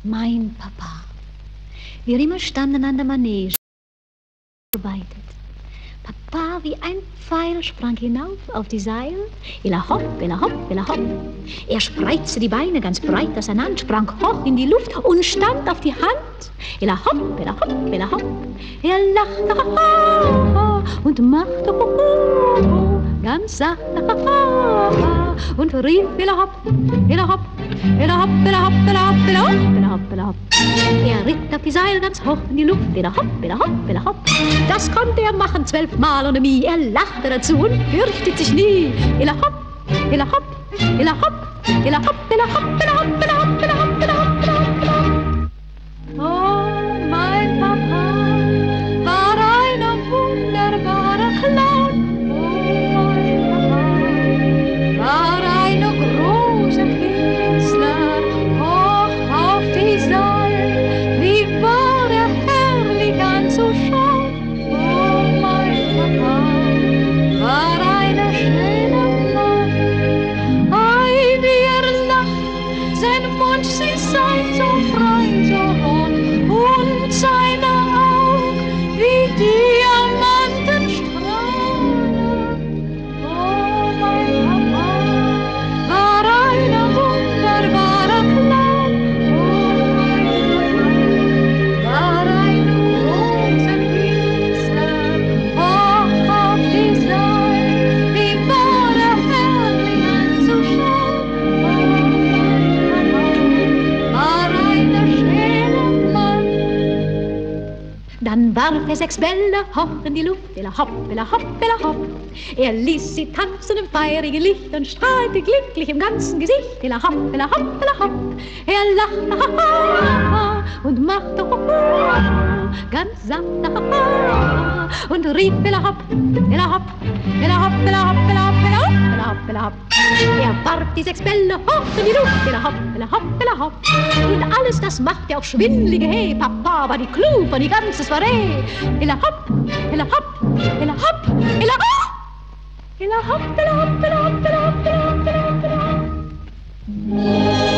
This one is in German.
Mein Papa. Wir immer standen an der Manege, gearbeitet. Papa wie ein Pfeil sprang hinauf auf die Seil. Illa hopp, illa hopp, illa hopp. Er spreizte die Beine ganz breit auseinander, sprang hoch in die Luft und stand auf die Hand. Illa hopp, illa hopp, illa hopp. Er lachte ha, ha, ha, und machte ho, ho, ho, ganz sacht ha, ha, ha, und rief illa hopp, illa hopp, illa hopp, illa hopp, illa hopp, illa hopp, illa hopp, illa hopp. Er ritt auf die Seil ganz hoch in die Luft. Illa hopp, illa hopp, illa hopp. Das konnte er machen 12 Mal ohne Mie. Er lachte dazu und fürchtet sich nie. Illa hopp, illa hopp, illa hopp, illa hopp, illa hopp, illa hopp, illa hopp, illa hopp, illa hopp, illa hopp, illa hopp. Oh, mein Papa war ein wunderbarer Clown. Oh, mein Papa war ein großer Künstler hoch auf die Säule. Wie war er herrlich anzuschauen. Oh, mein Papa war ein schöner Mann. Ei, wie er lacht, sein Mund, sie sei so frei, so rot, und seine Augen wie Diamanten strahlen. Oh, mein Papa war ein wunderbarer Clown. Oh, mein Papa war ein großer Künstler hoch auf die Säule. Wie war er herrlich anzuschauen. Oh, mein Papa war ein schöner Mann. Dann warf er 6 Bälle hoch in die Luft. Illa hopp, illa hopp, illa hopp. Er ließ sie tanzen im feurigen Licht und strahlte glücklich im ganzen Gesicht. Illa hopp, illa hopp, illa hopp. Er lachte ha, ha, ha, und machte ho, ho, ho, ganz sacht ha, ha, ha, und rief illa hopp, illa hopp, illa hopp, illa hopp, illa hopp, illa hopp, illa hopp, illa hopp. Er warf die 6 Bälle hoch in die Luft. Illa hopp, illa hopp, illa hopp. Und alles das machte auf schwindelige Hey. Papa war die Clou von die ganze Soiree. Illa hopp, illa hopp, illa hopp, illa hopp. Illa hopp, illa hopp, illa hopp, illa hopp, illa hopp, illa hopp, illa hopp.